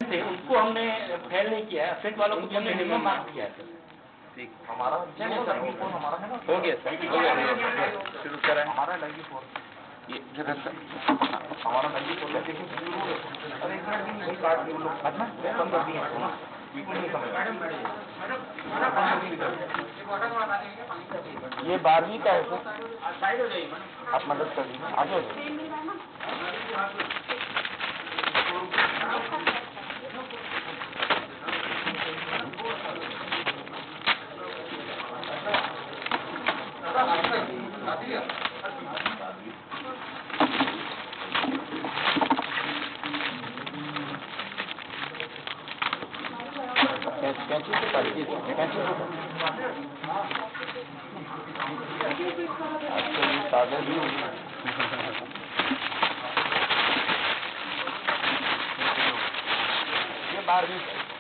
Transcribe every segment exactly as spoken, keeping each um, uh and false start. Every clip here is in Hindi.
उसको हमने फेल नहीं किया है, सेट वालों को हमने मिनिमम मार्क्स दिया है। ठीक, हमारा हमारा है ना, हो गया सर, हो गया, शुरू करें। हमारा लगी फोर ये जरा सर हमारा लगी फोर अरे एक मिनट कोई काट दो लोग अच्छा कम कर दिए ये बारहवीं का है सर, आप मदद कर दीजिए आगे। कैंची से काटिए, कैंची से सादे भी ये बारहवीं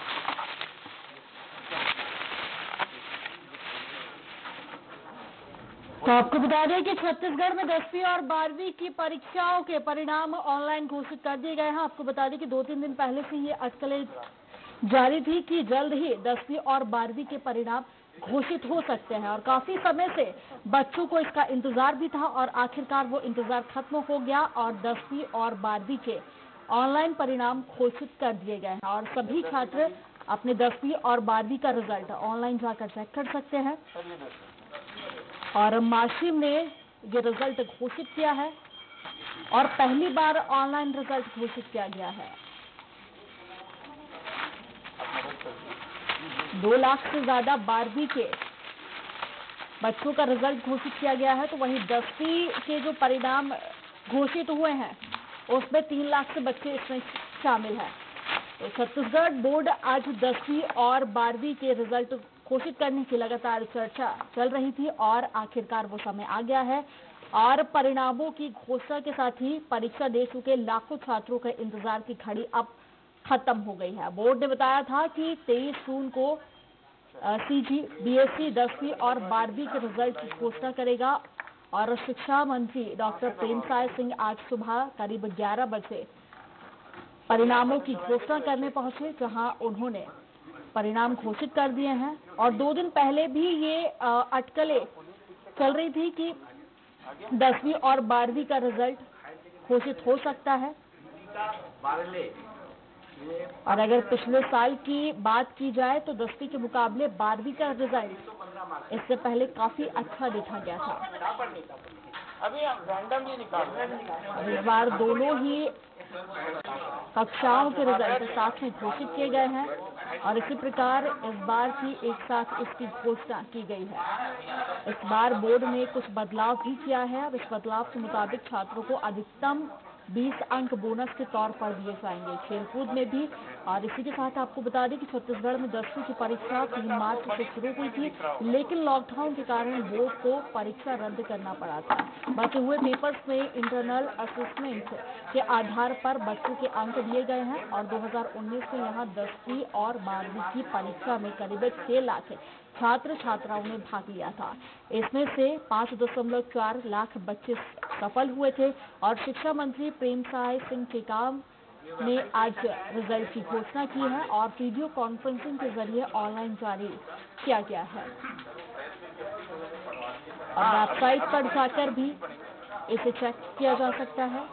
तो आपको बता दें कि छत्तीसगढ़ में दसवीं और बारहवीं की परीक्षाओं के परिणाम ऑनलाइन घोषित कर दिए गए हैं। आपको बता दें कि दो तीन दिन पहले से ये अटकलें जारी थी कि जल्द ही दसवीं और बारहवीं के परिणाम घोषित हो सकते हैं और काफी समय से बच्चों को इसका इंतजार भी था और आखिरकार वो इंतजार खत्म हो गया और दसवीं और बारहवीं के ऑनलाइन परिणाम घोषित कर दिए गए हैं और सभी छात्र अपने दसवीं और बारहवीं का रिजल्ट ऑनलाइन जाकर चेक कर सकते हैं। और माशिम ने ये रिजल्ट घोषित किया है और पहली बार ऑनलाइन रिजल्ट घोषित किया गया है। दो लाख से ज्यादा बारहवीं के बच्चों का रिजल्ट घोषित किया गया है, तो वहीं दसवीं के जो परिणाम घोषित हुए हैं उसमें तीन लाख से बच्चे इसमें शामिल हैं। तो छत्तीसगढ़ बोर्ड आज दसवीं और बारहवीं के रिजल्ट घोषित करने की लगातार चर्चा चल रही थी और आखिरकार वो समय आ गया है और परिणामों की घोषणा के साथ ही परीक्षा दे चुके लाखों छात्रों के इंतजार की घड़ी अब खत्म हो गई है। बोर्ड ने बताया था कि तेईस जून को सीजी, बीएससी, दसवीं और बारहवीं के रिजल्ट की घोषणा करेगा और शिक्षा मंत्री डॉक्टर प्रेमसाय सिंह आज सुबह करीब ग्यारह बजे परिणामों की घोषणा करने पहुंचे, जहां उन्होंने परिणाम घोषित कर दिए हैं। और दो दिन पहले भी ये अटकलें चल रही थी कि दसवीं और बारहवीं का रिजल्ट घोषित हो सकता है और अगर पिछले साल की बात की जाए तो दसवीं के मुकाबले बारहवीं का रिजल्ट इससे पहले काफी अच्छा देखा गया था। अभी हम रैंडम ही निकाल रहे हैं। इस बार दोनों ही कक्षाओं के रिजल्ट साथ में घोषित किए गए हैं और इसी प्रकार इस बार की एक साथ इसकी घोषणा की गई है। इस बार बोर्ड ने कुछ बदलाव भी किया है और इस बदलाव के मुताबिक छात्रों को अधिकतम बीस अंक बोनस के तौर पर दिए जाएंगे खेलकूद में भी। और इसी के साथ आपको बता दें कि छत्तीसगढ़ में दसवीं की परीक्षा तीन मार्च से शुरू हुई थी, लेकिन लॉकडाउन के कारण बोर्ड को परीक्षा रद्द करना पड़ा था। बचे हुए पेपर्स में इंटरनल असेसमेंट के आधार पर बच्चों के अंक दिए गए हैं और दो हज़ार उन्नीस में यहाँ दसवीं और बारहवीं की परीक्षा में करीब छह लाख छात्र छात्राओं ने भाग लिया था। इसमें से पांच दशमलव चार लाख बच्चे सफल हुए थे और शिक्षा मंत्री प्रेमसाय सिंह टेकाम ने आज रिजल्ट की घोषणा की है और वीडियो कॉन्फ्रेंसिंग के जरिए ऑनलाइन जारी किया गया है और वेबसाइट पर जाकर भी इसे चेक किया जा सकता है।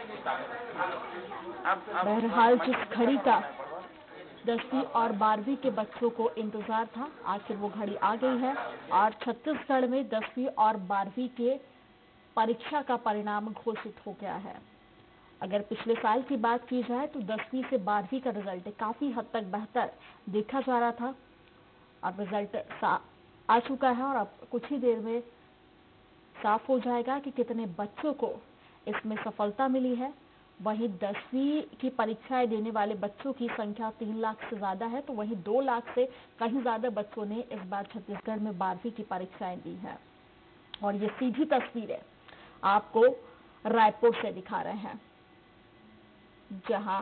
बहरहाल जिस घड़ी का दसवीं और बारहवीं के बच्चों को इंतजार था, आखिर वो घड़ी आ गई है और छत्तीसगढ़ में दसवीं और बारहवीं के परीक्षा का परिणाम घोषित हो गया है। अगर पिछले साल की बात की जाए तो दसवीं से बारहवीं का रिजल्ट काफी हद तक बेहतर देखा जा रहा था और रिजल्ट आ चुका है और अब कुछ ही देर में साफ हो जाएगा कि कितने बच्चों को इसमें सफलता मिली है। वहीं दसवीं की परीक्षाएं देने वाले बच्चों की संख्या तीन लाख से ज्यादा है, तो वहीं दो लाख से कहीं ज्यादा बच्चों ने इस बार छत्तीसगढ़ में बारहवीं की परीक्षाएं दी हैं। और ये सीधी तस्वीरें आपको रायपुर से दिखा रहे हैं, जहां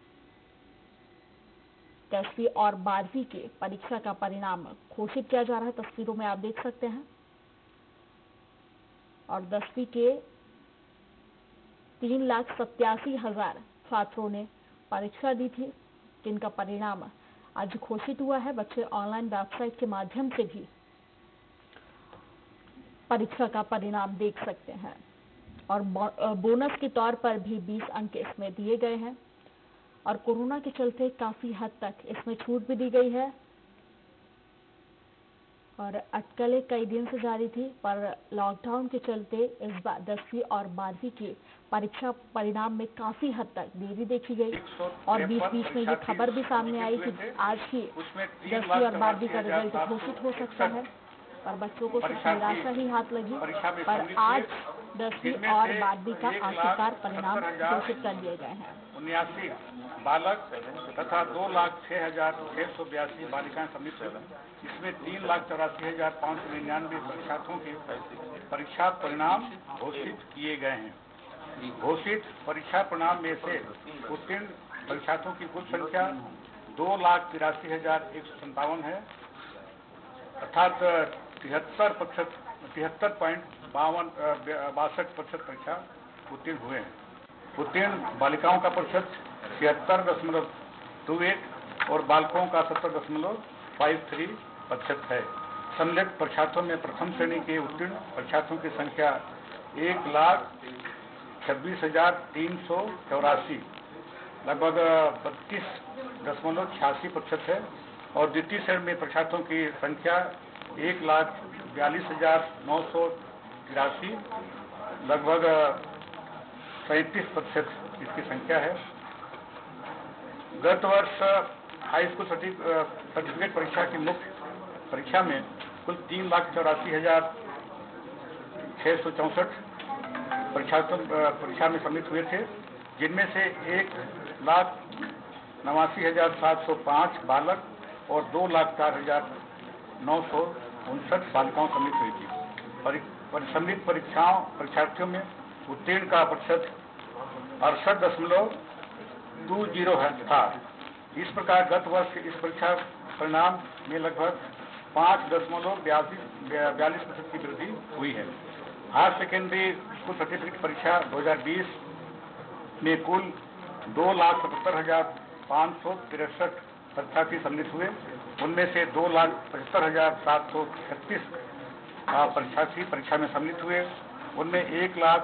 दसवीं और बारहवीं के परीक्षा का परिणाम घोषित किया जा रहा है। तस्वीरों में आप देख सकते हैं और दसवीं के तीन लाख सत्यासी हजार छात्रों ने परीक्षा दी थी जिनका परिणाम आज घोषित हुआ है। बच्चे ऑनलाइन वेबसाइट के माध्यम से भी परीक्षा का परिणाम देख सकते हैं और बोनस के तौर पर भी बीस अंक इसमें दिए गए हैं और कोरोना के चलते काफी हद तक इसमें छूट भी दी गई है और अटकलें कई दिन से जारी थी, पर लॉकडाउन के चलते इस बार दसवीं और बारहवीं की परीक्षा परिणाम में काफी हद तक देरी देखी गई और बीच बीच में ये खबर भी सामने आई कि आज ही दसवीं और बारहवीं का रिजल्ट घोषित हो सकता है, पर बच्चों को सिर्फ निराशा ही हाथ लगी। पर आज दसवीं और बारहवीं का आखिरकार परिणाम घोषित कर दिए गए हैं। उन्यासी बालक तथा दो लाख छह हजार छह सौ बयासी बालिकाएं सम्मिलित हुई। इसमें तीन लाख चौरासी हजार पाँच सौ निन्यानवे परीक्षार्थियों के परीक्षा परिणाम घोषित किए गए हैं। घोषित परीक्षा परिणाम में से उत्तीर्ण परीक्षार्थियों की कुल संख्या दो लाख तिरासी हजार एक सौ संतावन है, अर्थात तिहत्तर प्रतिशत तिहत्तर पॉइंट बावन बासठ प्रतिशत परीक्षा उत्तीर्ण हुए हैं। उत्तीर्ण बालिकाओं का प्रतिशत छिहत्तर दशमलव दो एक और बालकों का सत्तर दशमलव फाइव थ्री प्रतिशत है। सम्मिलित परीक्षार्थियों में प्रथम श्रेणी के उत्तीर्ण परीक्षार्थियों की संख्या एक लाख छब्बीस हजार तीन सौ चौरासी लगभग बत्तीस दशमलव छियासी प्रतिशत है और द्वितीय श्रेणी में परीक्षार्थियों की संख्या एक लाख बयालीस हजार नौ सौ तिरासी लगभग सैंतीस प्रतिशत इसकी संख्या है। गत वर्ष हाई स्कूल सर्टिफिकेट परीक्षा की मुख्य परीक्षा में कुल तीन लाख चौरासी हजार छह सौ चौसठ परीक्षार्थी परीक्षा में सम्मिलित हुए थे, जिनमें से एक लाख नवासी हजार सात सौ पाँच बालक और दो लाख चार हजार नौ सौ उनसठ बालिकाओं सम्मिलित हुई थी। सम्मिलित परीक्षाओं परीक्षार्थियों में उत्तीर्ण का प्रतिशत अड़सठ दशमलव दो जीरो था। इस प्रकार गत वर्ष इस परीक्षा परिणाम में लगभग पाँच दशमलव बयालीस प्रतिशत की वृद्धि हुई है। हायर सेकेंडरी स्कूल सर्टिफिकेट परीक्षा दो हजार बीस में कुल दो लाख सतहत्तर हजार पाँच सौ तिरसठ परीक्षार्थी सम्मिलित हुए। उनमें से दो लाख पचहत्तर हजार सात सौ छत्तीस परीक्षार्थी परीक्षा में सम्मिलित हुए। उनमें एक लाख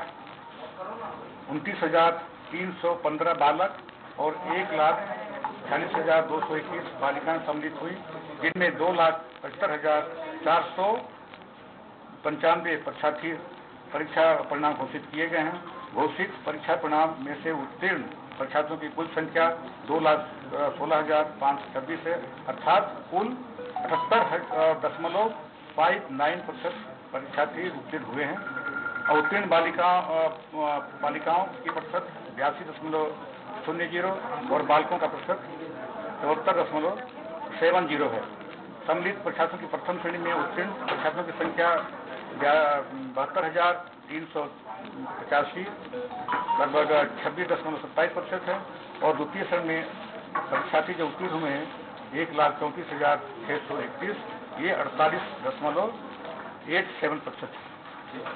उनतीस हजार तीन सौ पंद्रह बालक और एक लाख छियालीस हजार दो सौ इक्कीस बालिकाएं सम्मिलित हुई, जिनमें दो लाख पचहत्तर हजार चार सौ पंचानवे परीक्षार्थी परीक्षा परिणाम घोषित किए गए हैं। घोषित परीक्षा परिणाम में से उत्तीर्ण परीक्षार्थियों की कुल संख्या दो लाख सोलह हजार पाँच सौ छब्बीस है, अर्थात कुल अठहत्तर दशमलव फाइव नाइन प्रतिशत परीक्षार्थी उत्तीर्ण हुए हैं। उत्तीर्ण बालिका बालिकाओं की प्रतिशत बयासी दशमलव शून्य जीरो और बालकों का प्रतिशत चौहत्तर दशमलव सेवन जीरो है। सम्मिलित परीक्षार्थियों की प्रथम श्रेणी में उत्तीर्ण परीक्षार्थियों की संख्या बहत्तर हजार तीन सौ पचासी लगभग छब्बीस दशमलव सत्ताईस प्रतिशत है और द्वितीय श्रेणी में परीक्षार्थी जो उत्तीर्ण हुए हैं एक लाख चौंतीस हजार छह सौ इकतीस, ये अड़तालीस दशमलव एट सेवन प्रतिशत है।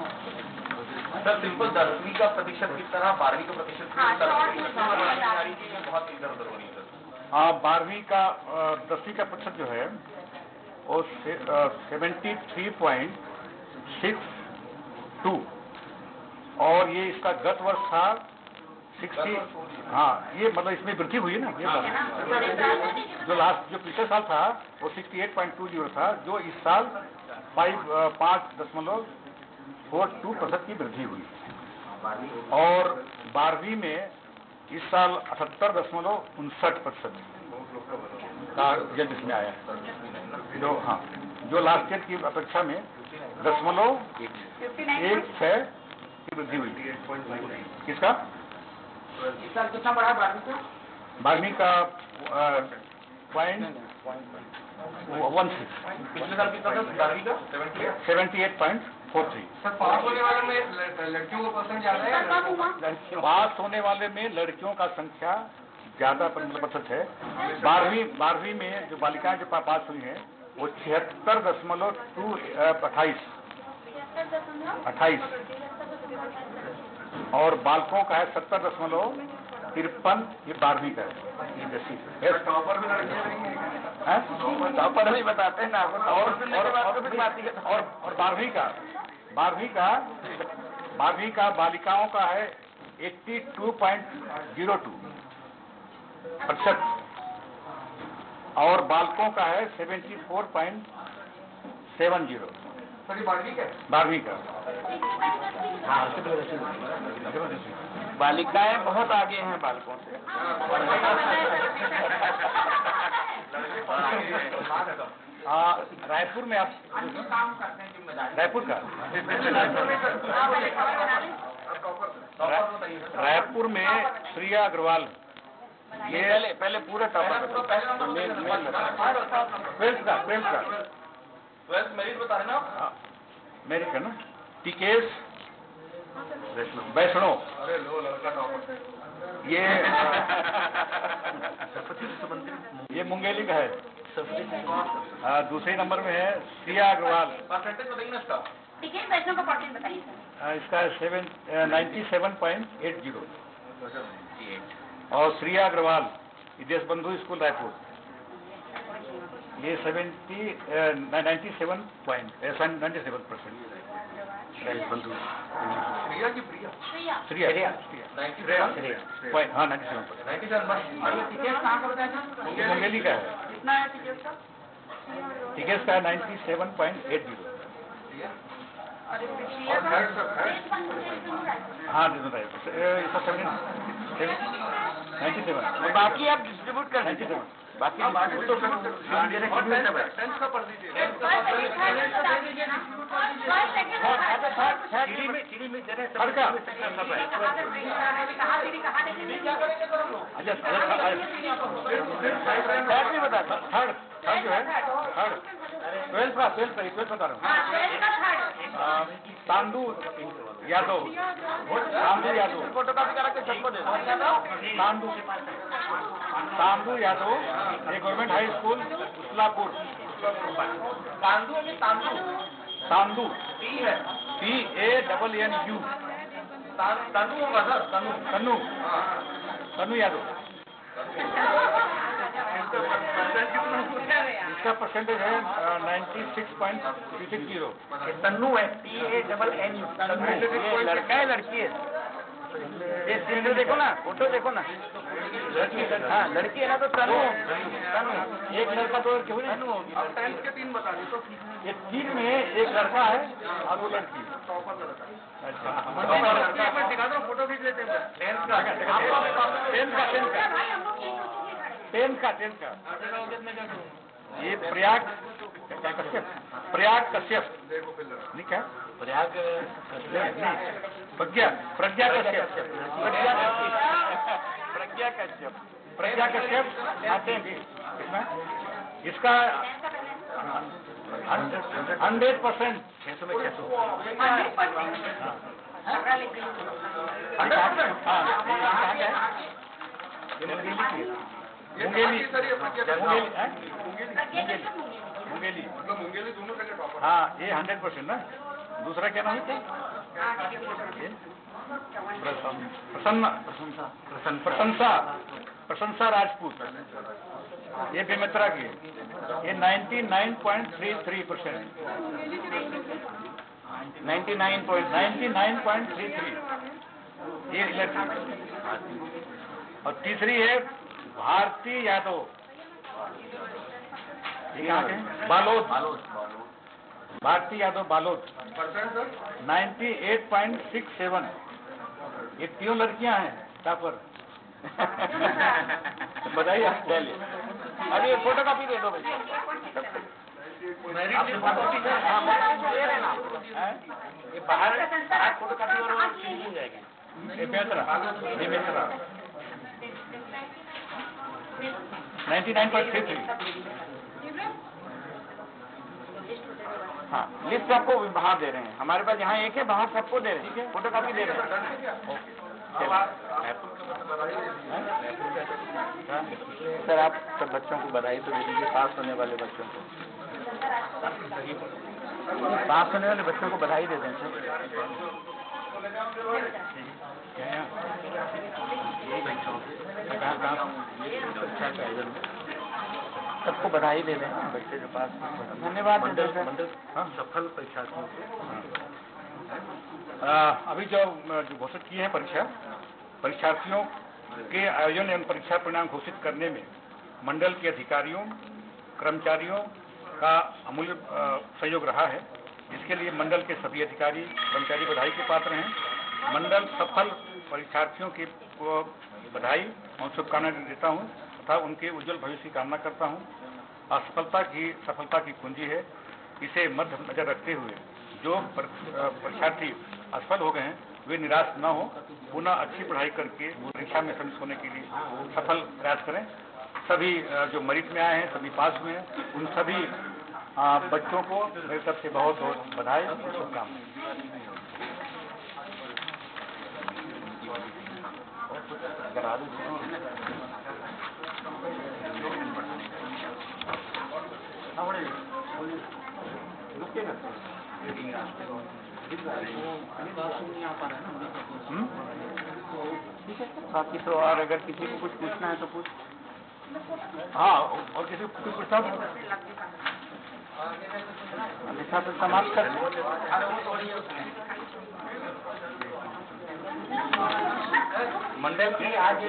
सर सिंपल दसवीं का प्रतिशत किस तरह, बारहवीं का प्रतिशत किस तरह, बहुत इधर उधर हो रही है। हाँ, बारहवीं का दसवीं का प्रतिशत जो है वो seventy three point six two और ये इसका गत वर्ष था सिक्सटी। हाँ, ये मतलब इसमें वृद्धि हुई है ना, ये जो लास्ट जो पिछले साल था वो sixty eight point two zero था, जो इस साल फाइव पाँच दशमलव फोर टू प्रतिशत की वृद्धि हुई और बारहवीं में इस साल अठहत्तर दशमलव उनसठ प्रतिशत का रिजल्ट इसमें आया है। जो हाँ जो लास्ट ईयर की अपेक्षा में दशमलव एक छह की वृद्धि हुई। किसका इस साल कितना बढ़ा बारहवीं का? बारहवीं का पॉइंट वन सिक्स। पिछले साल कितना था बारहवीं का? Seventy eight point four three. Sir pass होने वाले में लड़कियों का परसेंट ज्यादा है? पास होने वाले में लड़कियों का संख्या ज्यादा प्रतिशत है। बारहवीं बारहवीं में जो बालिकाएं जो पास हुई हैं वो छिहत्तर दशमलव टू अट्ठाईस अट्ठाईस और बालकों का है सत्तर दशमलव तिरपन, ये बारहवीं का है, ये दसवीं का। टॉपर भी लड़के हैं? टॉपर भी बताते हैं ना, और और सुनने और के बाद तो और फिर बात ही है। और और बारहवीं का बारहवीं का बारहवीं का बालिकाओं का है बयासी पॉइंट जीरो टू प्रतिशत और बालकों का है चौहत्तर पॉइंट सात जीरो। सॉरी बारहवीं का बारहवीं का। हाँ, बालिकाएं बहुत आगे हैं बालकों से। हाँ, रायपुर में आप काम करते हैं जिम्मेदारी रायपुर का रायपुर में श्रिया अग्रवाल, ये पहले पहले पूरे टॉपर ट्वेल्थ का ट्वेल्थ का ट्वेल्थ मेरिट बता रहे ना आप? हाँ, मेरी का ना टिकेश वैष्णव, अरे लो लड़का टॉपर ये ये मुंगेली का है। हाँ, दूसरे नंबर में है श्रिया अग्रवाल, परसेंटेज बताइए ना इसका। टिकट वैष्णव का परसेंट बताइए सर। हाँ, इसका seven ninety seven point eight zero. और श्रिया अग्रवाल देश बंधु स्कूल रायपुर, ये seventy ninety seven point ninety seven percent Bandhu. Priya की प्रिया श्रेया श्रिया श्रिया पॉइंट हाँ ninety seven percent ninety seven ticket कहाँ का बताया था? मुंगेली का है। कितना है टिकट का? टिकेट का ninety seven point eight zero. और श्रेया का हाँ इसका सेवन नाइन्टी सेवन बाकी आप डिस्ट्रीब्यूट कर नाइन्टी दीजिए। सेवन बाकी डिस्ट्रीब्यूट तो टेंथ का पढ़ दीजिए। चिड़ी में चिड़ी में जरा थर्ड का अच्छा थर्ड भी बता दो। थर्ड थर्ड जो है थर्ड ट्वेल्थ का ट्वेल्थ का ट्वेल्थ बता रहा हूँ। तांदू यादव तांदू यादव फोटो कॉपी करा के सबको दे दो। तांदू तांदू यादव, ये government high school Uslapur. Tandu है कि तांदू? तांदू टी है। T A double N U Tanu होगा सर, तनु। तन्नू तन्नू यादव। इसका परसेंटेज है ninety six point six zero. Tannu है, T A double N U. ये लड़का है लड़की है? ये सिलेंडर देखो ना, फोटो देखो ना। लड़की हाँ लड़की है ना, तो तनु तनु एक लड़का तो क्यों नहीं? तनु होगी। अब टेंथ के तीन बता दी तो ये तीन में एक लड़का है और वो लड़की। अच्छा दिखा दो, फोटो खींच लेते हैं। टेंथ का टेंथ का टेंथ का टेंथ का टेंथ का ये प्रयाग कश्यप प्रयाग कश्यप नहीं क्या प्रयाग नहीं प्रज्ञा प्रज्ञा कश्यप प्रज्ञा प्रज्ञा कश्यप प्रज्ञा कश्यप आते हैं इसमें इसका हंड्रेड परसेंट छह सौ में छह सौ मुंगेली मुंगेली मुंगेली दोनों जगह टॉपर। हाँ ये हंड्रेड परसेंट ना। दूसरा क्या नाम है? प्रसन्न प्रशंसा प्रशंसा प्रशंसा राजपूत, ये बेमित्रा की, ये ninety nine point three three percent ninety nine point ninety nine point three three ये लड़की। और तीसरी है भारती यादव, ये कहाँ के? Balod Bharti Yadav Balod, ninety eight point six seven. ये तीनों लड़कियां हैं टॉपर। बताइए आप पहले। अभी ये फोटो कॉपी दे दो भाई। ये बाहर बाहर फोटो कॉपी और फिनिशिंग जाएगी। ये बेहतरा ये बेहतरा ninety nine point three three. हाँ लिस्ट आपको बाहर दे रहे हैं, हमारे पास यहाँ एक है, बाहर सबको दे रहे हैं, फोटो कॉपी दे रहे हैं। सर आप सब बच्चों को बधाई तो दे दीजिए, पास होने वाले बच्चों को पास होने वाले बच्चों को बधाई दे दें सर। क्या यहाँ यही बैठा हूँ। कहाँ कहाँ परीक्षा का आयोजन में सबको बधाई दे दें बच्चे के पास। धन्यवाद। मंडल मंडल हाँ सफल परीक्षार्थियों को अभी जो जो घोषित किए हैं परीक्षा परीक्षार्थियों के आयोजन एवं परीक्षा परिणाम घोषित करने में मंडल के अधिकारियों कर्मचारियों का अमूल्य सहयोग रहा है। इसके लिए मंडल के सभी अधिकारी कर्मचारी बधाई के पात्र हैं। मंडल सफल परीक्षार्थियों की बधाई और शुभकामनाएं देता हूं तथा उनके उज्जवल भविष्य की कामना करता हूं। असफलता की सफलता की कुंजी है। इसे मद्देनजर रखते हुए जो परीक्षार्थी असफल हो गए हैं वे निराश न हो, पुनः अच्छी पढ़ाई करके परीक्षा में सम्मिलित होने के लिए सफल प्रयास करें। सभी जो मेरिट में आए हैं सभी पास हुए हैं, उन सभी बच्चों को मेरी तरफ से बहुत बहुत बधाई और शुभकामनाएं। बाकी तो और अगर किसी को कुछ पूछना है तो पूछ। हाँ और किसी को कुछ पूछना लिखा तो समाप्त कर। मंडल की आज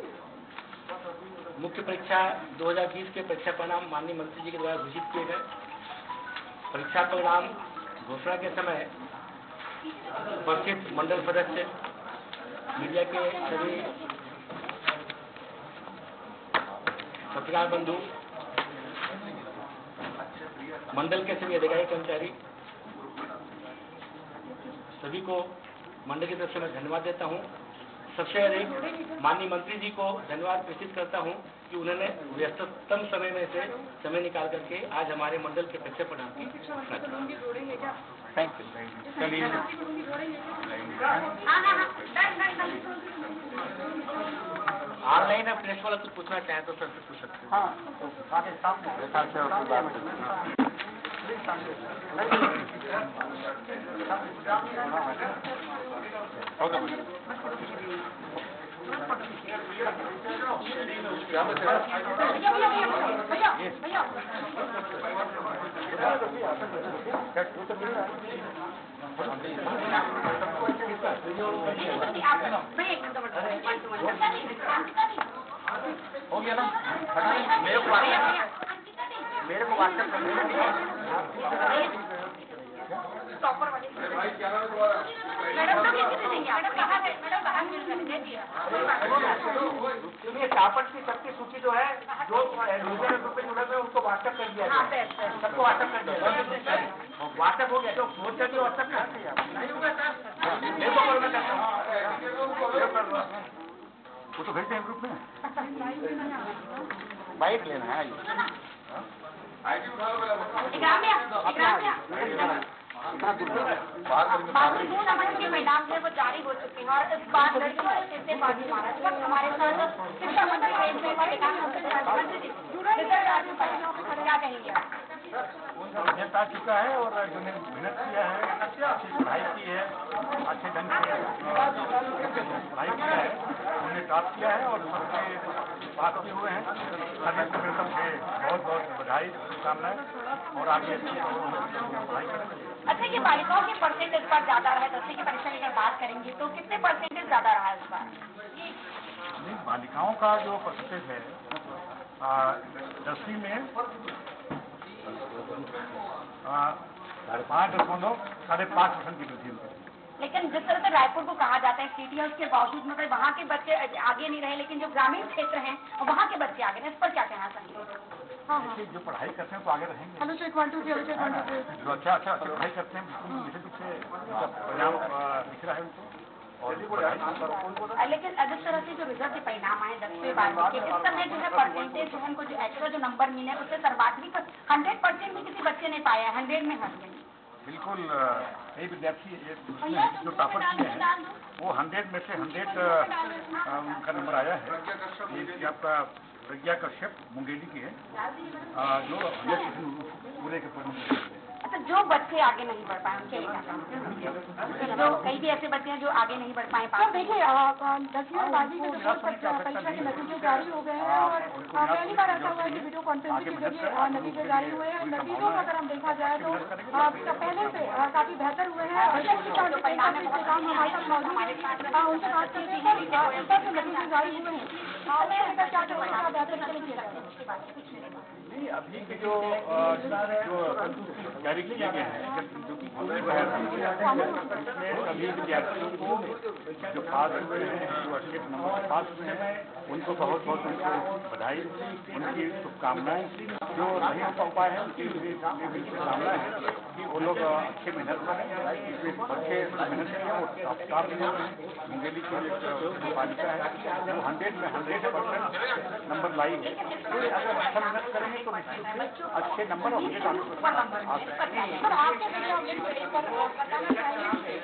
मुख्य परीक्षा दो हज़ार बीस के परीक्षा परिणाम माननीय मंत्री जी के द्वारा घोषित किए गए। परीक्षा परिणाम घोषणा के समय उपस्थित मंडल सदस्य मीडिया के सभी पत्रकार बंधु मंडल के सभी अधिकारी कर्मचारी सभी को मंडल की तरफ से मैं धन्यवाद देता हूं। सबसे अधिक माननीय मंत्री जी को धन्यवाद प्रेषित करता हूं कि उन्होंने व्यस्ततम समय में से समय निकाल करके आज हमारे मंडल के परीक्षा परिणाम की घोषणा की। Thank you. चलिए ऑनलाइन अब प्रेस वाला कुछ पूछना चाहे तो सर से पूछ सकते हैं। हो गया ना? मेरे को मेरे को व्हाट्सएप कर सुनिए, टापर की सबकी सूची जो है जो यूजर ग्रुप में जुड़े हुए उनको व्हाट्सएप कर दिया गया, सबको व्हाट्सएप कर दिया। व्हाट्सएप हो गया तो फोन कर दिया व्हाट्सएप नहीं होगा सर, मेरे को करना चाहता हूँ। वो तो भेजते हैं ग्रुप में। बाइक लेना है। बाकी दो नंबर के परिणाम जो है वो जारी हो चुके हैं और इस बार लड़कियों ने कैसे बाजी मारा। इस वक्त हमारे साथ शिक्षा मंत्री क्या कहेंगे? नियत आ चुका है और जो ने मेहनत किया है, अच्छी पढ़ाई की है, अच्छे ढंग से पढ़ाई किया है, उन्होंने टॉप किया है और सबके पास भी हुए हैं। सभी को मेरे तरफ से बहुत बहुत बधाई शुभकामनाएं और आगे अच्छी पढ़ाई करें। अच्छा, ये बालिकाओं के परसेंट इस बार ज्यादा रहा है। दसवीं की परीक्षा की अगर बात करेंगे तो कितने परसेंटेज ज्यादा रहा है इस बार? नहीं, बालिकाओं का जो परसेंटेज है दसवीं में पाँच दशमलव साढ़े पाँच परसेंट की वृद्धि हुई। लेकिन जिस तरह से रायपुर को कहा जाता है सीटीएस के बावजूद मतलब वहाँ के बच्चे आगे नहीं रहे, लेकिन जो ग्रामीण क्षेत्र हैं वहाँ के बच्चे आगे रहे, इस पर क्या कहना चाहिए? हाँ हाँ, जो पढ़ाई करते हैं तो आगे रहेंगे। Hello check one two three, hello check one two three. जो अच्छा अच्छा अच्छा पढ़ाई करते हैं बिल्कुल निश्चित रूप से परिणाम दिख रहा है उनको। और लेकिन जिस तरह से जो रिजल्ट के परिणाम आए दसवीं बारहवीं के, इस समय जो है परसेंटेज जो है उनको जो एक्स्ट्रा जो नंबर मिले उससे सर्वाधिक हंड्रेड परसेंट भी किसी बच्चे ने पाया है, हंड्रेड में हंड्रेड। बिल्कुल यही विद्यार्थी जो टॉपर किए हैं वो हंड्रेड में से हंड्रेड का नंबर आया है। ये आपका प्रज्ञा कश्यप मुंगेली की है जो हंड्रेड परसेंट पूरे के पूरे। तो जो बच्चे आगे नहीं बढ़ पाए उनके लिए क्या करें? जो कई भी ऐसे बच्चे हैं जो आगे नहीं बढ़ पाए तो देखिए दसवीं और बारहवीं के जो परीक्षा के नतीजे जारी हो गए हैं और पहली बार ऐसा हुआ है कि वीडियो कॉन्फ्रेंसिंग के जरिए नतीजे जारी हुए हैं। नतीजों का अगर हम देखा जाए तो पहले से काफी बेहतर हुए हैं। परिणाम काम हमारे साथ मौजूद है, उनसे बात करते हैं ऊपर से नतीजे जारी हुए हैं। क्या बेहतर के लिए किया जाए? नहीं, अभी के जो अ, जो जारी किए गए हैं जो कि इसमें सभी विद्यार्थियों को जो पास हुए हैं, जो अच्छे नंबर से पास हुए हैं, उनको बहुत बहुत उनको बधाई, उनकी शुभकामनाएं। जो नहीं हो पाए हैं उनके लिए शुभकामनाएं हैं कि वो लोग अच्छे मेहनत करें, अच्छे मेहनत करें। और काफ मुंगेली की एक बालिका है जो हंड्रेड में हंड्रेड परसेंट नंबर लाई है। तो अगर अच्छा मेहनत करेंगे तो निश्चित से अच्छे नंबर और आ सकते हैं। सर आपके बताना चाहिए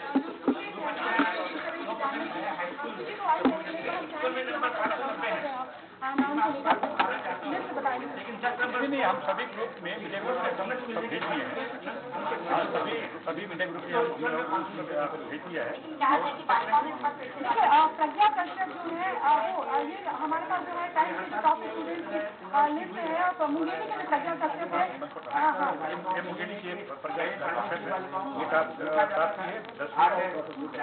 नहीं नहीं, हम सभी ग्रुप में मीडिया ग्रुप में सब भेज दिए हैं। हाँ, सभी सभी मीडिया ग्रुप में हम भेज दिया है। देखिए प्रज्ञा कश्यप जो है वो ये हमारे पास जो है टाइम की टॉप स्टूडेंट की लिस्ट है और मुंगेली के जो प्रज्ञा कश्यप है ये मुंगेली की प्रज्ञा कश्यप है, ये प्राप्त है दसवीं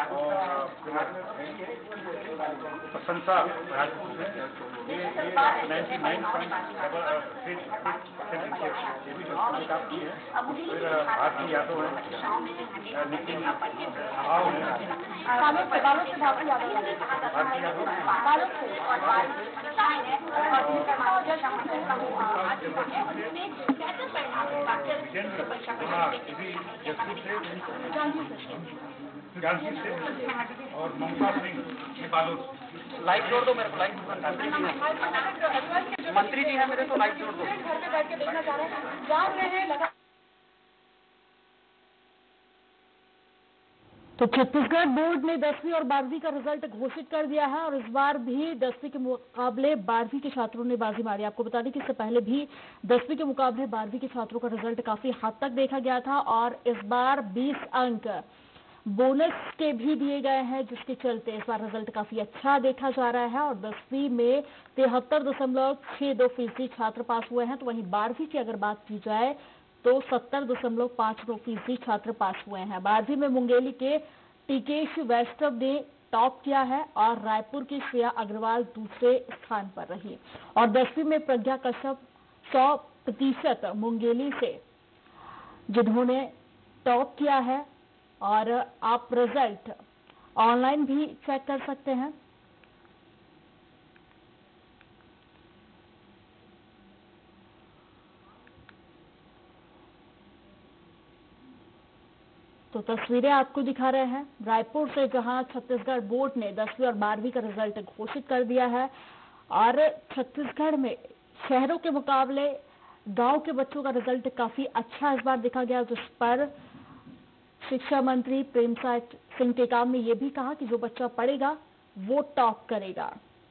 और प्रशंसा राजपूत है। ये ये नाइन्टी नाइन पॉइंट थ्री ये भी प्राप्त की है। फिर भारती यादव है, नितिन राव है, बालोद से बालोद से भारती यादव भारती यादव बालोद से विजेंद्र कुमार ये भी जसपुर से, जांजगीर से, और ममता सिंह ये बालोद। लाइक जोड़ दो मेरे को, लाइक मंत्री जी हैं मेरे, तो लाइक जोड़ दो। घर पे बैठ के देखना चाह रहे हैं, जान रहे हैं लगा। तो छत्तीसगढ़ बोर्ड ने दसवीं और बारहवीं का रिजल्ट घोषित कर दिया है और इस बार भी दसवीं के मुकाबले बारहवीं के छात्रों ने बाजी मारी। आपको बता दें कि इससे पहले भी दसवीं के मुकाबले बारहवीं के छात्रों का रिजल्ट काफी हद तक देखा गया था और इस बार बीस अंक बोनस के भी दिए गए हैं, जिसके चलते इस बार रिजल्ट काफी अच्छा देखा जा रहा है और दसवीं में तिहत्तर दशमलव छह दो फीसदी छात्र पास हुए हैं। तो वहीं बारहवीं की अगर बात की जाए तो सत्तर दशमलव पांच दो फीसदी छात्र पास हुए हैं। बारहवीं में मुंगेली के टिकेश वैष्णव ने टॉप किया है और रायपुर की श्रेया अग्रवाल दूसरे स्थान पर रही और दसवीं में प्रज्ञा कश्यप सौ प्रतिशत मुंगेली से जिन्होंने टॉप किया है और आप रिजल्ट ऑनलाइन भी चेक कर सकते हैं। तो तस्वीरें आपको दिखा रहे हैं रायपुर से, जहां छत्तीसगढ़ बोर्ड ने दसवीं और बारहवीं का रिजल्ट घोषित कर दिया है और छत्तीसगढ़ में शहरों के मुकाबले गांव के बच्चों का रिजल्ट काफी अच्छा इस बार देखा गया, जिस पर शिक्षा मंत्री प्रेमसाय सिंह टेकाम ने यह भी कहा कि जो बच्चा पढ़ेगा वो टॉप करेगा।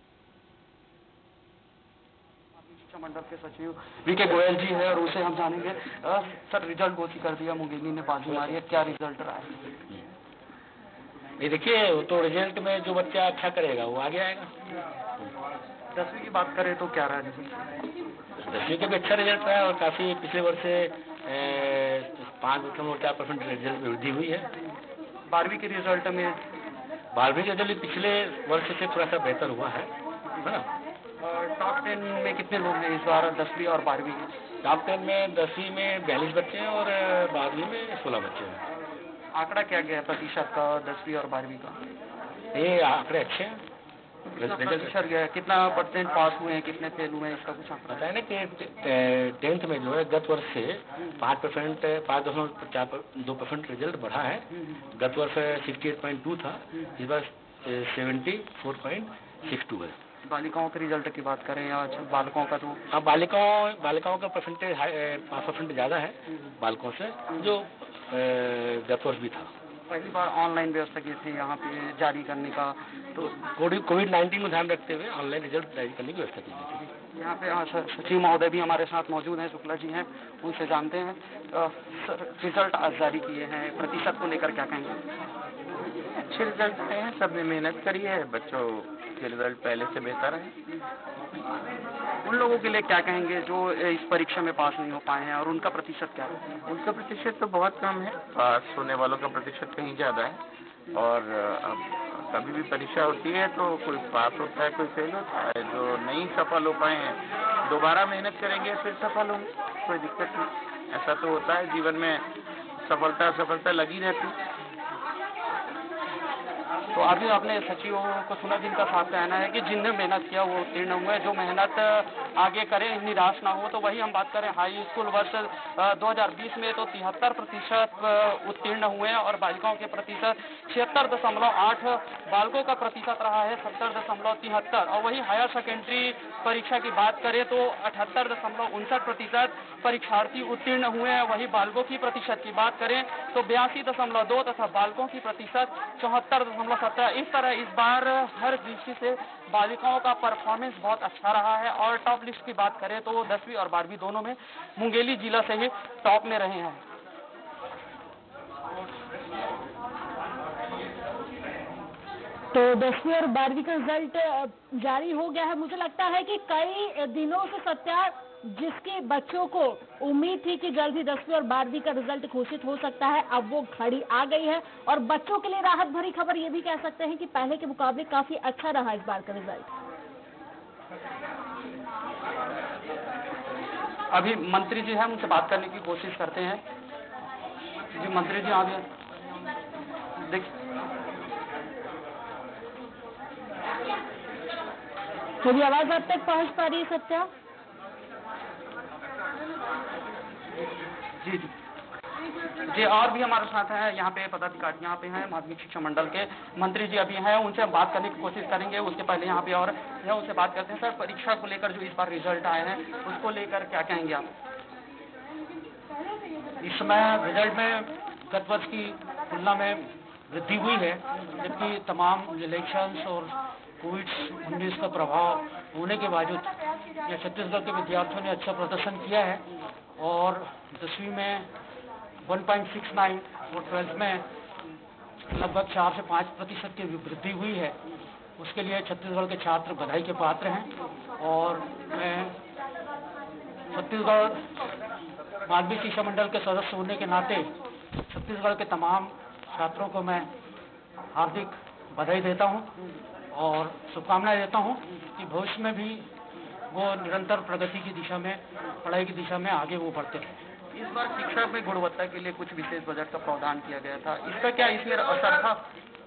शिक्षा मंडल के सचिव वी के गोयल जी है और उसे हम जानेंगे। आ, सर रिजल्ट घोषित कर दिया, मुंगेली ने बाजी मारी है, क्या रिजल्ट रहा है? ये देखिए, तो रिजल्ट में जो बच्चा अच्छा करेगा वो आगे आएगा। दसवीं की बात करें तो क्या रहा है रिजल्ट? दसवीं का भी अच्छा रिजल्ट रहा है और काफी पिछले वर्ष से पाँच दशमलव चार परसेंट रिजल्ट में वृद्धि हुई है। बारहवीं के रिजल्ट में बारहवीं का रिजल्ट पिछले वर्ष से थोड़ा सा बेहतर हुआ है, है ना। और टॉप टेन में कितने लोग हैं इस बार दसवीं और बारहवीं के? टॉप टेन में दसवीं में बयालीस बच्चे हैं और बारहवीं में सोलह बच्चे हैं। आंकड़ा क्या गया है प्रतिशत का दसवीं और बारहवीं का? ये आंकड़े अच्छे हैं। प्रतिशत गया, कितना परसेंट पास हुए हैं, कितने फेल हुए हैं, इसका कुछ आंकड़ा? बताया ना कि टेंथ में जो है गत वर्ष से पाँच परसेंट पाँच दशमलव चार दो परसेंट रिजल्ट बढ़ा है। गत वर्ष सिक्सटी एट पॉइंट टू था, इस बार seventy four point six two है। बालिकाओं के रिजल्ट की बात करें या बालकों का, तो हाँ बालिकाओं बालिकाओं का परसेंटेज पाँच परसेंट ज़्यादा है बालकों से, जो गत वर्ष भी था। पहली बार ऑनलाइन व्यवस्था की थी यहाँ पे जारी करने का, तो कोविड नाइन्टीन को ध्यान रखते हुए ऑनलाइन रिजल्ट जारी करने की व्यवस्था की गई थी। यहाँ पे हाँ, सर सचिव महोदय भी हमारे साथ मौजूद हैं, शुक्ला जी हैं, उनसे जानते हैं। अ, सर रिजल्ट आज जारी किए हैं, प्रतिशत को लेकर क्या कहेंगे? अच्छे रिजल्ट आए हैं, सबने मेहनत करी है, बच्चों के रिजल्ट पहले से बेहतर है। उन लोगों के लिए क्या कहेंगे जो इस परीक्षा में पास नहीं हो पाए हैं और उनका प्रतिशत क्या है? उनका प्रतिशत तो बहुत कम है, पास होने वालों का प्रतिशत कहीं ज़्यादा है। और अब कभी भी परीक्षा होती है तो कोई पास होता है, कोई फेल होता है। जो नहीं सफल हो पाए हैं दोबारा मेहनत करेंगे फिर सफल होंगे, कोई दिक्कत नहीं। ऐसा तो होता है जीवन में, सफलता सफलता लगी रहती है। तो अभी आपने सचिवों को सुना, जिनका साफ कहना है कि जिनने मेहनत किया वो उत्तीर्ण हुए, जो मेहनत आगे करें निराश ना हो। तो वही हम बात करें हाई स्कूल वर्ष दो हज़ार बीस में तो तिहत्तर प्रतिशत उत्तीर्ण हुए और बालिकाओं के प्रतिशत छिहत्तर दशमलव आठ, बालकों का प्रतिशत रहा है सत्तर दशमलव तिहत्तर। और वही हायर सेकेंडरी परीक्षा की बात करें तो अठहत्तर दशमलव उनसठ प्रतिशत परीक्षार्थी उत्तीर्ण हुए हैं। वही बालकों की प्रतिशत की बात करें तो बयासी दशमलव दो तथा बालकों की प्रतिशत चौहत्तर दशमलव सत्रह। इस तरह इस बार हर दृष्टि से बालिकाओं का परफॉर्मेंस बहुत अच्छा रहा है। और टॉप लिस्ट की बात करें तो दसवीं और बारहवीं दोनों में मुंगेली जिला से ही टॉप में रहे हैं। तो दसवीं और बारहवीं का रिजल्ट जारी हो गया है। मुझे लगता है कि कई दिनों से सत्या, जिसके बच्चों को उम्मीद थी कि जल्द ही दसवीं और बारहवीं का रिजल्ट घोषित हो सकता है, अब वो घड़ी आ गई है। और बच्चों के लिए राहत भरी खबर ये भी कह सकते हैं कि पहले के मुकाबले काफी अच्छा रहा इस बार का रिजल्ट। अभी मंत्री जी हैं, उनसे बात करने की कोशिश करते हैं। जी मंत्री जी आ गए, देख मेरी आवाज अब तक पहुंच पा रही है सत्या? जी जी जी और भी हमारे साथ हैं यहाँ पे पदाधिकारी, यहाँ पे हैं माध्यमिक शिक्षा मंडल के मंत्री जी अभी हैं, उनसे हम बात करने की कोशिश करेंगे। उसके पहले यहाँ पे और है उनसे बात करते हैं। सर, परीक्षा को लेकर जो इस बार रिजल्ट आए हैं उसको लेकर क्या कहेंगे आप? इस समय रिजल्ट में गत वर्ष की तुलना में वृद्धि हुई है, जबकि तमाम इलेक्शंस और कोविड उन्नीस का प्रभाव होने के बावजूद ये छत्तीसगढ़ के विद्यार्थियों ने अच्छा प्रदर्शन किया है। और दसवीं में एक पॉइंट छह नौ और ट्वेल्थ में लगभग चार से पाँच प्रतिशत की वृद्धि हुई है। उसके लिए छत्तीसगढ़ के छात्र बधाई के पात्र हैं। और मैं छत्तीसगढ़ माध्यमिक शिक्षा मंडल के सदस्य होने के नाते छत्तीसगढ़ के तमाम छात्रों को मैं हार्दिक बधाई देता हूं और शुभकामनाएं देता हूं कि भविष्य में भी वो निरंतर प्रगति की दिशा में, पढ़ाई की दिशा में आगे वो बढ़ते हैं। इस बार शिक्षा में गुणवत्ता के लिए कुछ विशेष बजट का प्रावधान किया गया था, इसका क्या इसमें असर था?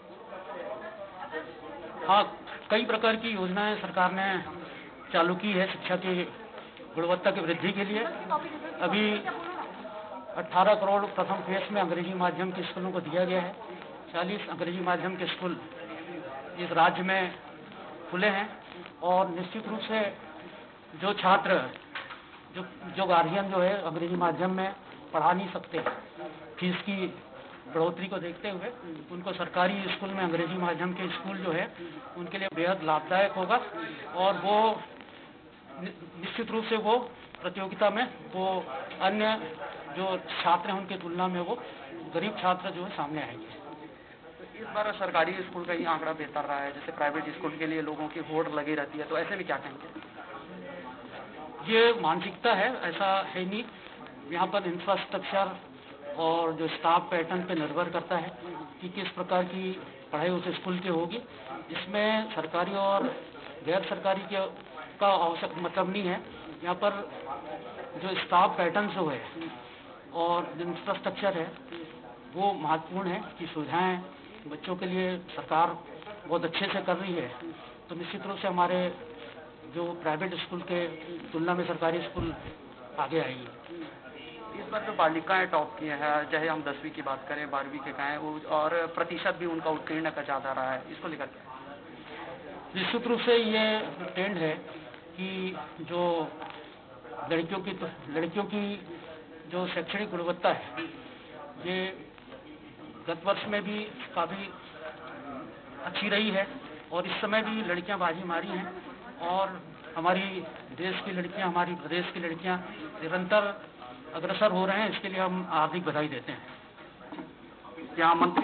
हाँ, कई प्रकार की योजनाएं सरकार ने चालू की है शिक्षा की गुणवत्ता की वृद्धि के लिए। अभी अठारह करोड़ प्रथम फेज में अंग्रेजी माध्यम के स्कूलों को दिया गया है। चालीस अंग्रेजी माध्यम के स्कूल इस राज्य में खुले हैं। और निश्चित रूप से जो छात्र, जो जो गार्जियन जो है अंग्रेजी माध्यम में पढ़ा नहीं सकते, फीस की बढ़ोतरी को देखते हुए उनको सरकारी स्कूल में अंग्रेजी माध्यम के स्कूल जो है उनके लिए बेहद लाभदायक होगा। और वो निश्चित रूप से वो प्रतियोगिता में वो अन्य जो छात्र हैं उनकी तुलना में वो गरीब छात्र जो है सामने आएंगे। इस बार सरकारी स्कूल का ही आंकड़ा बेहतर रहा है, जैसे प्राइवेट स्कूल के लिए लोगों की होड़ लगी रहती है, तो ऐसे में क्या कहेंगे? ये मानसिकता है, ऐसा है नहीं। यहाँ पर इंफ्रास्ट्रक्चर और जो स्टाफ पैटर्न पे निर्भर करता है कि किस प्रकार की पढ़ाई उस स्कूल की होगी। इसमें सरकारी और गैर सरकारी के का आवश्यक मतलब नहीं है। यहाँ पर जो स्टाफ पैटर्न जो है और जो इंफ्रास्ट्रक्चर है वो महत्वपूर्ण है कि सुविधाएं बच्चों के लिए सरकार बहुत अच्छे से कर रही है। तो निश्चित रूप से हमारे जो प्राइवेट स्कूल के तुलना में सरकारी स्कूल आगे आएंगे। इस बार जो बालिकाएं टॉप किए हैं, चाहे हम दसवीं की बात करें, बारहवीं के कहें, वो और प्रतिशत भी उनका उत्तीर्ण का ज़्यादा रहा है, इसको लेकर क्या? निश्चित रूप से ये ट्रेंड है कि जो लड़कियों की लड़कियों की जो शैक्षणिक गुणवत्ता है ये गत वर्ष में भी काफ़ी अच्छी रही है और इस समय भी लड़कियां बाजी मारी हैं और हमारी देश की लड़कियां, हमारी प्रदेश की लड़कियां निरंतर अग्रसर हो रहे हैं। इसके लिए हम हार्दिक बधाई देते हैं। यहाँ मंत्री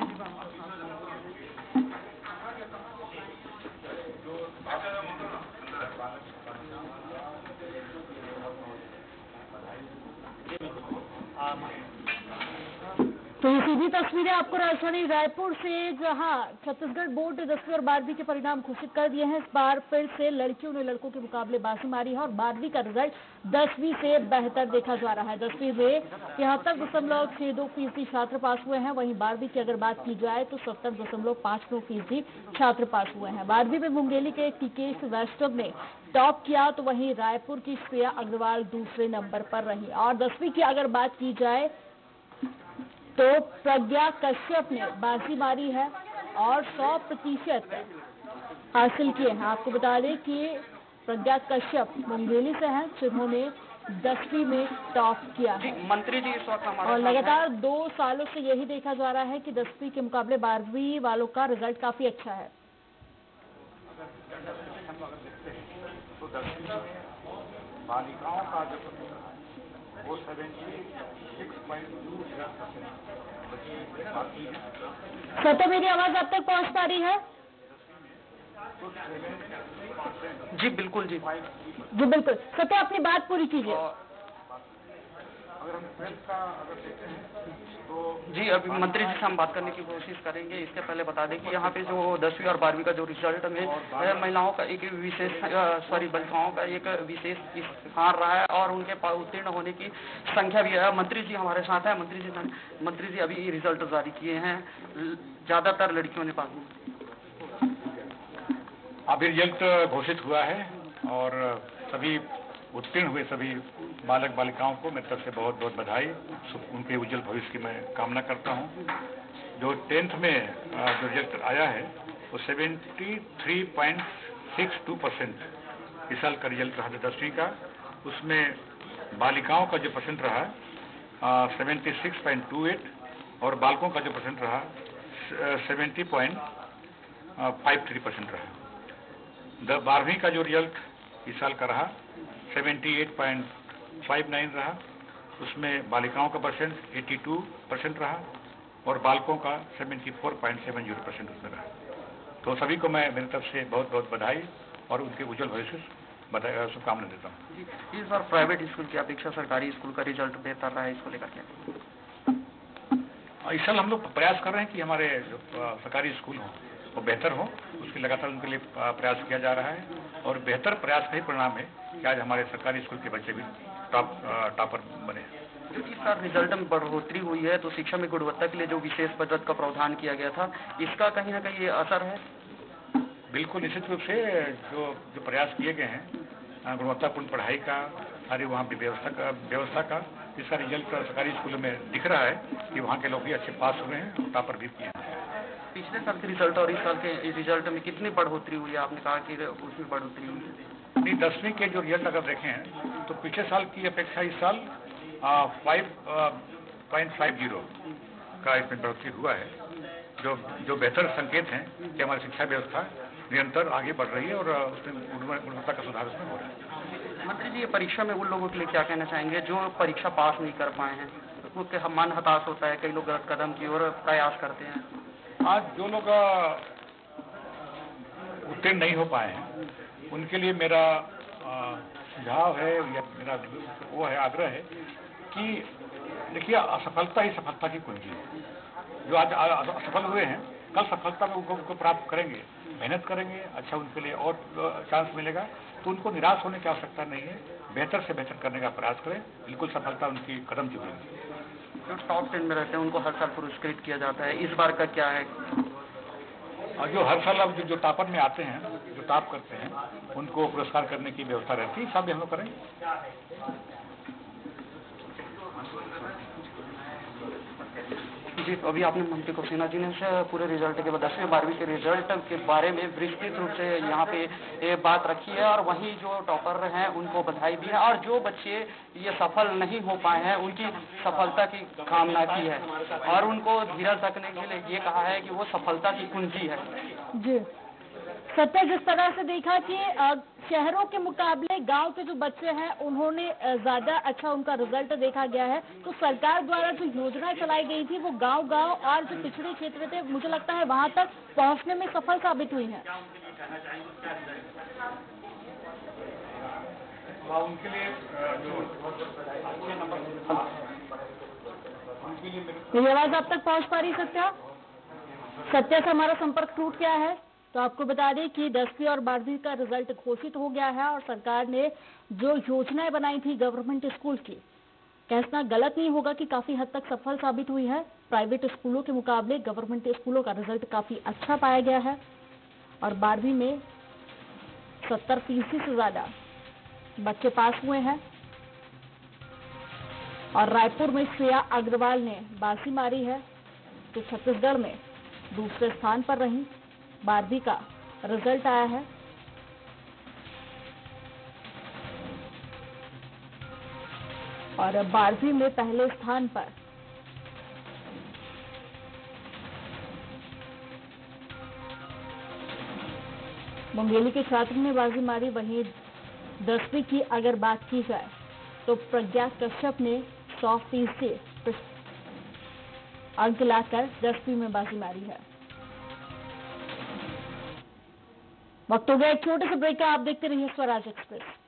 तो ये सीधी तस्वीरें आपको राजधानी रायपुर से, जहां छत्तीसगढ़ बोर्ड ने दसवीं और बारहवीं के परिणाम घोषित कर दिए हैं। इस बार फिर से लड़कियों ने लड़कों के मुकाबले बाजी मारी है और बारहवीं का रिजल्ट दसवीं से बेहतर देखा जा रहा है। दसवीं में तिहत्तर दशमलव छह दो फीसदी छात्र पास हुए हैं, वहीं बारहवीं की अगर बात की जाए तो सत्तर दशमलव पांच नौ फीसदी छात्र पास हुए हैं। बारहवीं में मुंगेली के टिकेश वैष्णव ने टॉप किया तो वहीं रायपुर की श्रेया अग्रवाल दूसरे नंबर पर रही। और दसवीं की अगर बात की जाए तो प्रज्ञा कश्यप ने बाजी मारी है और सौ प्रतिशत हासिल किए हैं। आपको बता दें कि प्रज्ञा कश्यप मुंगेली से हैं, जिन्होंने दसवीं में टॉप किया है। मंत्री जी इस वक्त हमारे और लगातार दो सालों से यही देखा जा रहा है कि दसवीं के मुकाबले बारहवीं वालों का रिजल्ट काफी अच्छा है। तो दसवीं में बालिकाओं का जो वो seventy six point two percent. सत्य, मेरी आवाज अब तक पहुंच पा रही है? जी बिल्कुल जी जी बिल्कुल। सत्य, अपनी बात पूरी कीजिए। अगर हम ट्वेल्थ का अगर देखते हैं तो जी अभी मंत्री जी से हम बात करने की कोशिश करेंगे। इसके पहले बता दें कि यहाँ पे जो दसवीं और बारहवीं का जो रिजल्ट में महिलाओं का एक विशेष सॉरी बालिकाओं का एक विशेष स्थान रहा है और उनके उत्तीर्ण होने की संख्या भी है। मंत्री जी हमारे साथ है। मंत्री जी मंत्री जी अभी रिजल्ट जारी किए हैं, ज्यादातर लड़कियों ने पास। अभी रिजल्ट घोषित हुआ है और सभी उत्तीर्ण हुए सभी बालक बालिकाओं को मेरी तरफ से बहुत बहुत बधाई, उनके उज्जवल भविष्य की मैं कामना करता हूं। जो टेंथ में जो रिजल्ट आया है वो seventy three point six two percent इस साल का रिजल्ट रहा दसवीं का। उसमें बालिकाओं का जो परसेंट रहा seventy six point two eight और बालकों का जो परसेंट रहा seventy point five three percent रहा। बारहवीं का जो रिजल्ट इस साल का रहा seventy eight point five nine रहा। उसमें बालिकाओं का परसेंट एटी टू परसेंट रहा और बालकों का seventy four point seven zero percent उसमें रहा। तो सभी को मैं मेरी तरफ से बहुत बहुत बधाई और उनके उज्जवल भविष्य बधाई शुभकामना देता हूँ। इस बार प्राइवेट स्कूल की अपेक्षा सरकारी स्कूल का रिजल्ट बेहतर रहा है, इसको लेकर के इस साल हम लोग प्रयास कर रहे हैं कि हमारे जो सरकारी स्कूल हों वो बेहतर हो, उसके लगातार उनके लिए प्रयास किया जा रहा है और बेहतर प्रयास का ही परिणाम है कि आज हमारे सरकारी स्कूल के बच्चे भी टॉप टॉपर बने। क्योंकि इस बार रिजल्ट में बढ़ोतरी हुई है तो शिक्षा में गुणवत्ता के लिए जो विशेष बजट का प्रावधान किया गया था, इसका कहीं ना कहीं असर है। बिल्कुल निश्चित रूप से जो जो प्रयास किए गए हैं गुणवत्तापूर्ण पढ़ाई का, सारी वहाँ की व्यवस्था का व्यवस्था का इसका रिजल्ट सरकारी स्कूलों में दिख रहा है कि वहाँ के लोग भी अच्छे पास हुए हैं और टॉपर भी किए हैं। पिछले साल के रिजल्ट और इस साल के रिजल्ट में कितनी बढ़ोतरी हुई है? आपने कहा कि उसमें बढ़ोतरी हुई है। नहीं, दसवीं के जो रिजल्ट अगर देखें तो पिछले साल की अपेक्षा इस साल फाइव पॉइंट फाइव जीरो का इसमें बढ़ोतरी हुआ है, जो जो बेहतर संकेत हैं कि हमारी शिक्षा व्यवस्था निरंतर आगे बढ़ रही है और उसमें गुणवत्ता का सुधार उसमें हो रहा है। मंत्री जी, ये परीक्षा में उन लोगों के लिए क्या कहना चाहेंगे जो परीक्षा पास नहीं कर पाए हैं? उनके मन हताश होता है, कई लोग गलत कदम की ओर प्रयास करते हैं। आज जो लोग उत्तीर्ण नहीं हो पाए हैं उनके लिए मेरा सुझाव है या मेरा वो है आग्रह है कि देखिए असफलता ही सफलता की कुंजी है। जो आज असफल हुए हैं कल सफलता में उनको, उनको प्राप्त करेंगे, मेहनत करेंगे, अच्छा उनके लिए और चांस मिलेगा। तो उनको निराश होने की आवश्यकता नहीं है, बेहतर से बेहतर करने का प्रयास करें, बिल्कुल सफलता उनकी कदम चुनेंगे। जो टॉप टेन में रहते हैं उनको हर साल पुरस्कृत किया जाता है, इस बार का क्या है? और जो हर साल अब जो, जो टॉपर में आते हैं, जो टॉप करते हैं, उनको पुरस्कार करने की व्यवस्था रहती है, सब हम लोग करेंगे। जी, तो अभी आपने मंत्री को सिन्हा जी ने से पूरे रिजल्ट के दसवीं बारहवीं के रिजल्ट के बारे में विस्तृत रूप से यहाँ पे ये बात रखी है और वहीं जो टॉपर हैं उनको बधाई दी है और जो बच्चे ये सफल नहीं हो पाए हैं उनकी सफलता की कामना की है और उनको धीरज रखने के लिए ये कहा है कि वो सफलता की कुंजी है। जी सत्य, जिस तरह से देखा कि अ, शहरों के मुकाबले गांव के जो बच्चे हैं उन्होंने अ, ज्यादा अच्छा उनका रिजल्ट देखा गया है, तो सरकार द्वारा जो योजना चलाई गई थी वो गांव गांव और जो पिछड़े क्षेत्र थे मुझे लगता है वहां तक पहुंचने में सफल साबित हुई है। उनके लिए जो मेरी आवाज आप तक पहुंच पा रही सत्या? सत्या से हमारा संपर्क टूट गया है। तो आपको बता दें कि दसवीं और बारहवीं का रिजल्ट घोषित हो गया है और सरकार ने जो योजनाएं बनाई थी गवर्नमेंट स्कूल की, कहना गलत नहीं होगा कि काफी हद तक सफल साबित हुई है। प्राइवेट स्कूलों के मुकाबले गवर्नमेंट स्कूलों का रिजल्ट काफी अच्छा पाया गया है और बारहवीं में सत्तर फीसदी से ज्यादा बच्चे पास हुए हैं और रायपुर में श्रेया अग्रवाल ने बाजी मारी है तो छत्तीसगढ़ में दूसरे स्थान पर रही। बारहवीं का रिजल्ट आया है और बारहवीं में पहले स्थान पर मुंगेली के छात्र ने बाजी मारी। वहीं दसवीं की अगर बात की जाए तो प्रज्ञा कश्यप ने सौ फीसदी अंक लाकर दसवीं में बाजी मारी है। वक्त हो गया एक छोटे से ब्रेक का, आप देखते रहिए स्वराज एक्सप्रेस।